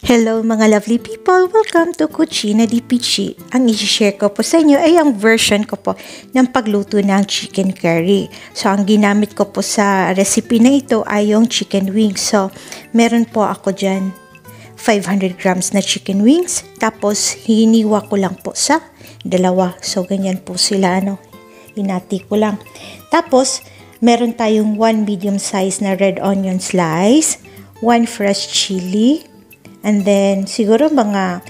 Hello mga lovely people! Welcome to Cucina Di Peachy. Ang i-share ko po sa inyo ay ang version ko po ng pagluto ng chicken curry. So ang ginamit ko po sa recipe na ito ay yung chicken wings. So meron po ako dyan 500 grams na chicken wings. Tapos hiniwa ko lang po sa dalawa. So ganyan po sila, hinati ko lang. Tapos meron tayong 1 medium size na red onion slice, 1 fresh chili, and then, siguro mga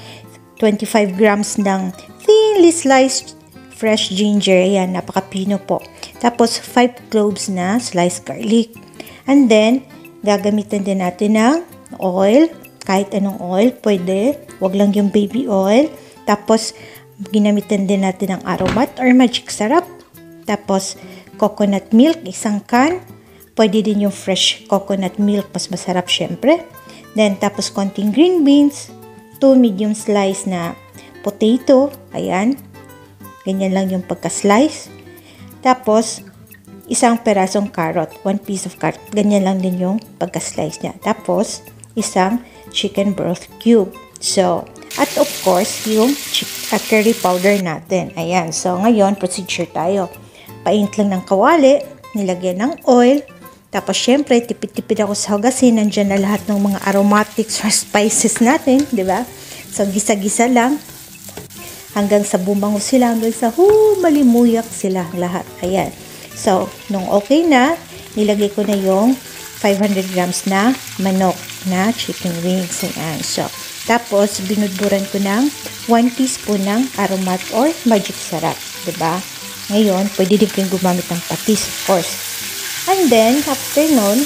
25 grams ng thinly sliced fresh ginger. Ayan, napaka-pino po. Tapos, 5 cloves na sliced garlic. And then, gagamitin din natin ng oil. Kahit anong oil, pwede. Huwag lang yung baby oil. Tapos, ginamitin din natin ng aromat or magic syrup. Tapos, coconut milk, 1 can. Pwede din yung fresh coconut milk. Mas masarap syempre. Then, tapos konting green beans, 2 medium slice na potato, ayan, ganyan lang yung pagka-slice. Tapos, 1 perasong carrot, 1 piece of carrot, ganyan lang din yung pagka-slice niya. Tapos, 1 chicken broth cube. So, at of course, yung curry powder natin. Ayan, so ngayon, procedure tayo. Paint lang ng kawali, nilagyan ng oil. Tapos, syempre, tipid-tipid ako sa hugasin. Nandiyan na lahat ng mga aromatics or spices natin, di ba? So, gisa-gisa lang. Hanggang sa bumango sila, hanggang sa malimuyak sila lahat. Ayan. So, nung okay na, nilagay ko na yung 500 grams na manok na chicken wings. Ayan. So, tapos, binudburan ko ng 1 teaspoon ng aromat or magic syrup. Di ba? Ngayon, pwede din kayong gumamit ng patis, of course. And then, afternoon,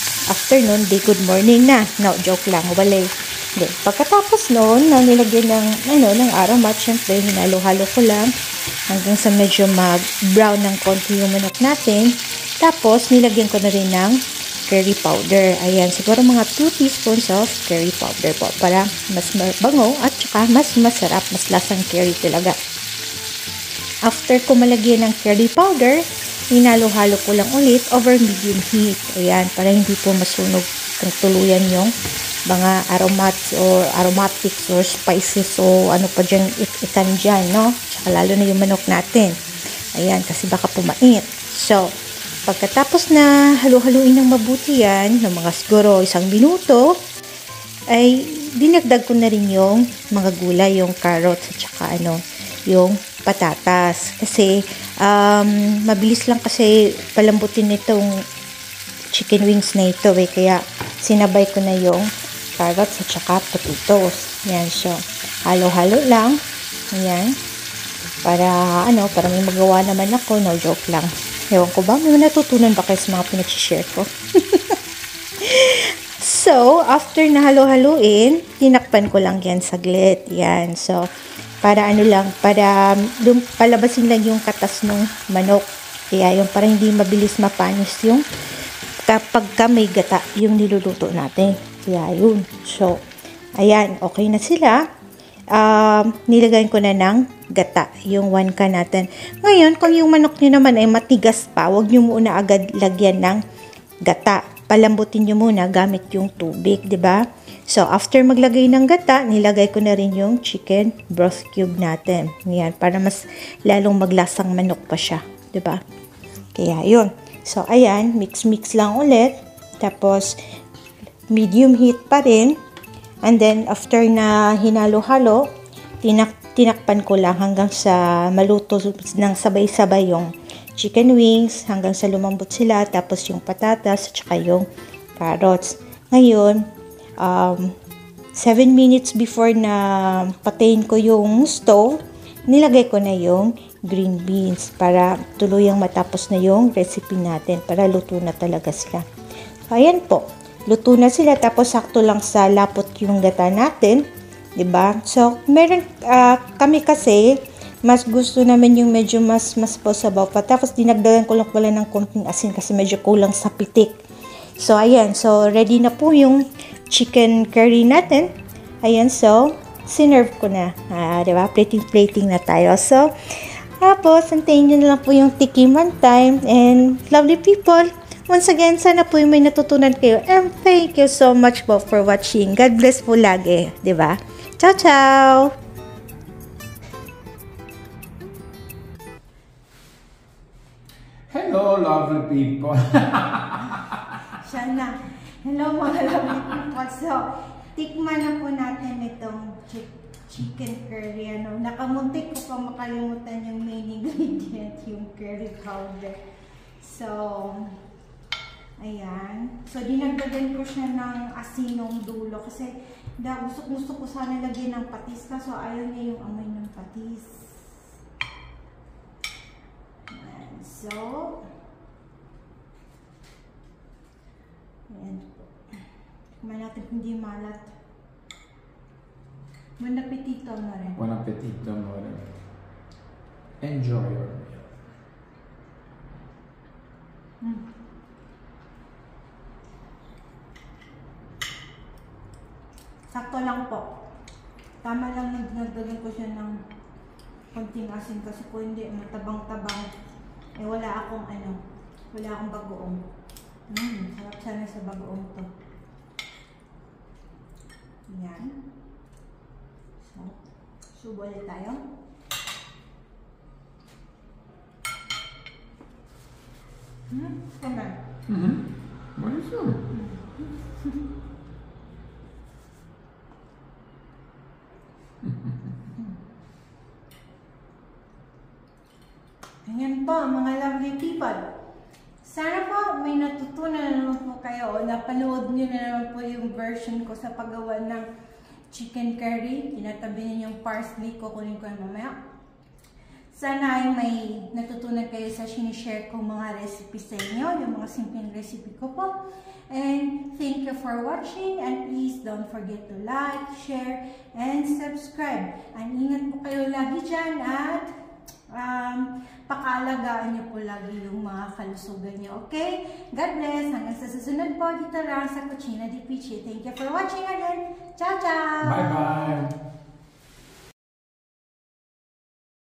day good morning na. No, joke lang, wala. Then, pagkatapos noon, nilagyan ng aromat, syempre, hinalo-halo ko lang hanggang sa medyo mag-brown ng konti yung manok natin. Tapos, nilagyan ko na rin ng curry powder. Ayan, siguro mga 2 teaspoons of curry powder po para mas mabango at saka mas masarap, mas lasang curry talaga. After ko malagyan ng curry powder, hinalo-halo ko lang ulit over medium heat. Ayan, para hindi po masunog ng tuluyan yung mga aromatics or spices o ano pa dyan ikan dyan, no? Tsaka lalo na yung manok natin. Ayan, kasi baka pumait. So, pagkatapos na halo-haluin ng mabuti yan, ng mga siguro 1 minuto, ay dinagdag ko na rin yung mga gulay, yung carrots at saka yung patatas. Kasi, mabilis lang kasi palambutin nitong chicken wings na ito kaya sinabay ko na yung carrots at saka potatoes. Yan, so halo-halo lang. Yan. Para may magawa naman ako. No, joke lang. Ewan ko ba, may natutunan ba kayo sa mga pinag-share ko? So, after na halo-haluin, tinakpan ko lang yan saglit. Yan, so para palabasin lang yung katas ng manok. Kaya yung para hindi mabilis mapanis yung kapag may gata yung niluluto natin. Kaya yun. So, ayan, okay na sila. Nilagay ko na ng gata, yung 1 can natin. Ngayon, kung yung manok nyo naman ay matigas pa, huwag nyo muna agad lagyan ng gata. Palambutin nyo muna gamit yung tubig, di ba? So, after maglagay ng gata, nilagay ko na rin yung chicken broth cube natin. Yan, para mas lalong maglasang manok pa siya, di ba? Kaya yun. So, ayan, mix-mix lang ulit. Tapos, medium heat pa rin. And then, after na hinalo-halo, tinakpan ko lang hanggang sa maluto ng sabay-sabay yung chicken wings, hanggang sa lumambot sila, tapos yung patatas, at saka yung carrots. Ngayon, 7 minutes before na patayin ko yung stove, nilagay ko na yung green beans para tuluyang matapos na yung recipe natin, para luto na talaga sila. So, ayan po. Luto na sila, tapos sakto lang sa lapot yung gata natin. 'Di ba? So, meron kami kasi mas gusto namin yung medyo mas sabaw pa. Tapos dinagdagan ko lang pala ng konting asin kasi medyo kulang sa pitik. So, ayan. So, ready na po yung chicken curry natin. Ayan, so sinerve ko na. 'Di ba? Plating na tayo. So, tapos antayin niyo na lang po yung tikiman time, and lovely people, Once again, sana po may natutunan kayo. And thank you so much po for watching. God bless po lagi, di ba? Ciao, ciao! Hello, lovely people! Siya na. Hello mga lovely people. So, tikman na po natin itong chicken curry. Nakamuntik ko pa makalimutan yung main ingredient, yung curry powder. So, ayan. So, dinagdagan ko siya ng asinong dulo kasi gusto ko sana lagyan ng patis kaso ayaw niya yung amoy ng patis. Ayan. So, ayan po. Tikman natin hindi malat. Buon appetito, amore. Buon appetito, amore. Enjoy your meal. Sakto lang po. Tama lang nagdagdagan ko siya ng konting asin kasi kung hindi matabang-tabang eh wala akong bagoong. Sarap sana sa bagoong to. Yan. So, subo ulit tayo. Kaya. Malis yun. Ayan po mga lovely people. Sana po may natutunan na naman po kayo o napanood nyo na naman po yung version ko sa paggawa ng chicken curry. Tinatabi niyo yung parsley, kukunin ko yan mamaya. Sana ay may natutunan kayo sa sinishare kong mga recipe sa inyo, yung mga simpleng recipe ko po. And thank you for watching and please don't forget to like, share, and subscribe. And ingat po kayo lagi dyan at pakaalagaan niyo po lagi yung mga kalusugan niyo, okay? God bless! Hanggang sa susunod po dito lang sa Cucina Di Peachy. Thank you for watching again. Ciao, ciao! Bye-bye!